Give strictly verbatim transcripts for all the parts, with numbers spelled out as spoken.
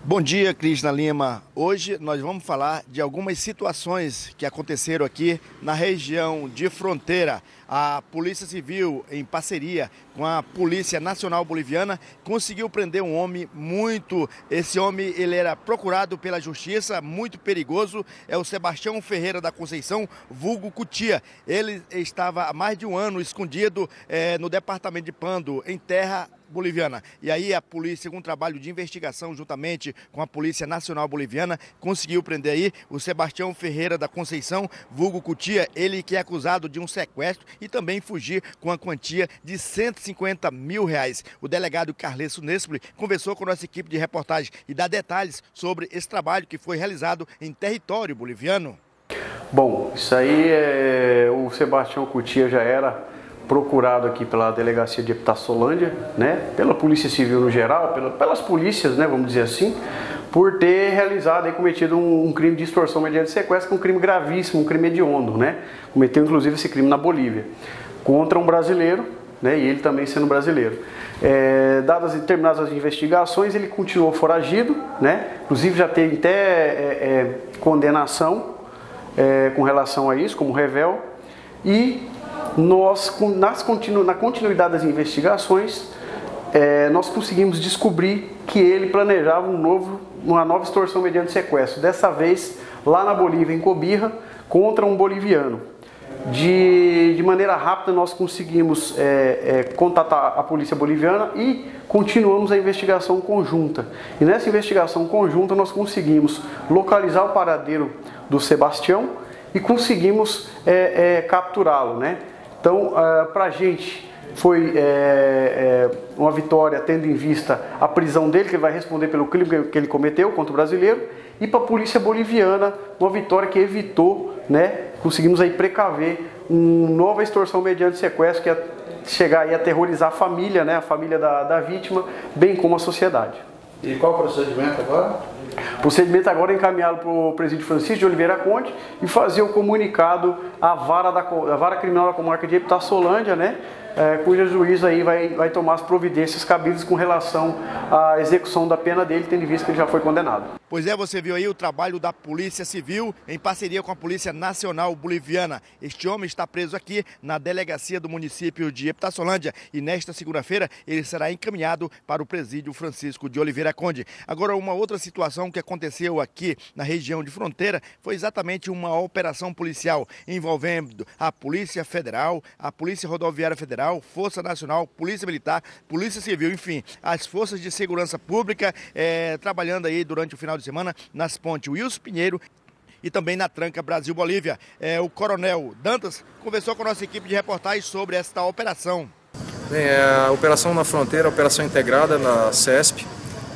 Bom dia, Cristina Lima. Hoje nós vamos falar de algumas situações que aconteceram aqui na região de fronteira. A Polícia Civil, em parceria com a Polícia Nacional Boliviana, conseguiu prender um homem muito... Esse homem, ele era procurado pela justiça, muito perigoso. É o Sebastião Ferreira da Conceição, vulgo Cutia. Ele estava há mais de um ano escondido é, no departamento de Pando, em terra boliviana. E aí a polícia, com um trabalho de investigação juntamente com a Polícia Nacional Boliviana, conseguiu prender aí o Sebastião Ferreira da Conceição, vulgo Cutia, ele que é acusado de um sequestro e também fugir com a quantia de cento e cinquenta mil reais. O delegado Carlesso Nespoli conversou com a nossa equipe de reportagem e dá detalhes sobre esse trabalho que foi realizado em território boliviano. Bom, isso aí é... o Sebastião Cutia já era procurado aqui pela delegacia de Epitaçolândia, né, pela Polícia Civil no geral, pela, pelas polícias, né, vamos dizer assim, por ter realizado e cometido um, um crime de extorsão mediante sequestro, que é um crime gravíssimo, um crime hediondo, né, cometeu inclusive esse crime na Bolívia, contra um brasileiro, né, e ele também sendo brasileiro. É, dadas e terminadas as investigações, ele continuou foragido, né, inclusive já teve até é, é, condenação é, com relação a isso, como revel, e Nós, nas continu, na continuidade das investigações, é, nós conseguimos descobrir que ele planejava um novo, uma nova extorsão mediante sequestro, dessa vez lá na Bolívia, em Cobija, contra um boliviano. De, de maneira rápida nós conseguimos é, é, contatar a polícia boliviana e continuamos a investigação conjunta. E nessa investigação conjunta nós conseguimos localizar o paradeiro do Sebastião e conseguimos é, é, capturá-lo, né? Então, uh, para a gente foi é, é, uma vitória, tendo em vista a prisão dele, que ele vai responder pelo crime que ele cometeu contra o brasileiro, e para a polícia boliviana, uma vitória que evitou, né, conseguimos aí precaver uma nova extorsão mediante sequestro, que ia chegar e aterrorizar a família, né, a família da, da vítima, bem como a sociedade. E qual o procedimento agora? O procedimento agora é encaminhado para o presídio Francisco de Oliveira Conde e fazer o comunicado à vara, da, à vara criminal da comarca de Epitaçolândia, né, é, cuja juiz aí vai, vai tomar as providências cabíveis com relação à execução da pena dele, tendo em vista que ele já foi condenado. Pois é, você viu aí o trabalho da Polícia Civil em parceria com a Polícia Nacional Boliviana. Este homem está preso aqui na delegacia do município de Epitaçolândia e nesta segunda-feira ele será encaminhado para o presídio Francisco de Oliveira Conde. Agora, uma outra situação que aconteceu aqui na região de fronteira foi exatamente uma operação policial envolvendo a Polícia Federal, a Polícia Rodoviária Federal, Força Nacional, Polícia Militar, Polícia Civil, enfim, as forças de segurança pública é, trabalhando aí durante o final de semana nas pontes Wilson Pinheiro e também na tranca Brasil-Bolívia. É, o Coronel Dantas conversou com a nossa equipe de reportagem sobre esta operação. Bem, a operação na fronteira, a operação integrada na CESP,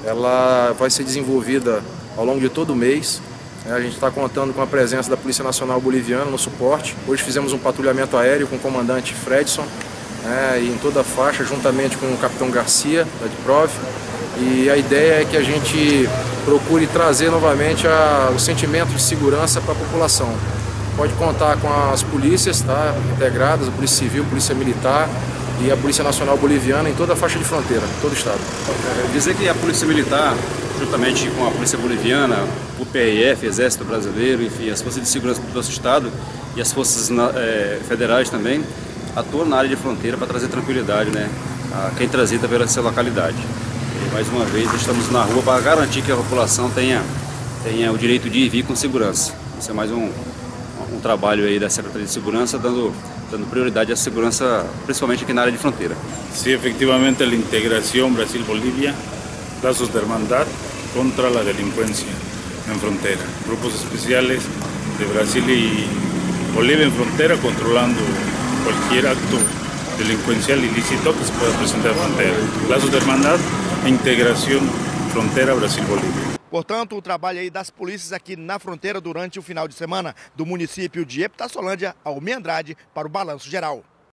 ela vai ser desenvolvida ao longo de todo o mês. A gente está contando com a presença da Polícia Nacional Boliviana no suporte. Hoje fizemos um patrulhamento aéreo com o comandante Fredson, né, e em toda a faixa, juntamente com o capitão Garcia, da DIPROV. E a ideia é que a gente procure trazer novamente a, o sentimento de segurança para a população. Pode contar com as polícias, tá, integradas, a Polícia Civil, a Polícia Militar e a Polícia Nacional Boliviana em toda a faixa de fronteira, em todo o estado. É, dizer que a Polícia Militar, juntamente com a Polícia Boliviana, o P R F, Exército Brasileiro, enfim, as forças de segurança do nosso estado e as forças é, federais também, atuam na área de fronteira para trazer tranquilidade, né, a quem transita pela essa localidade. E, mais uma vez, estamos na rua para garantir que a população tenha, tenha o direito de ir e vir com segurança. Isso é mais um, um trabalho aí da Secretaria de Segurança, dando, dando prioridade à segurança, principalmente aqui na área de fronteira. Sí, efectivamente, a integração Brasil-Bolívia, lazos de hermandad contra a delinquência em fronteira. Grupos especiais de Brasil e Bolívia em fronteira controlando qualquer acto delincuencial ilícito que se pueda presentar en frontera. Lazos de hermandad e integração fronteira Brasil-Bolívia. Portanto, o trabalho aí das polícias aqui na fronteira durante o final de semana do município de Epitaçolândia, Almir Andrade, para o Balanço Geral.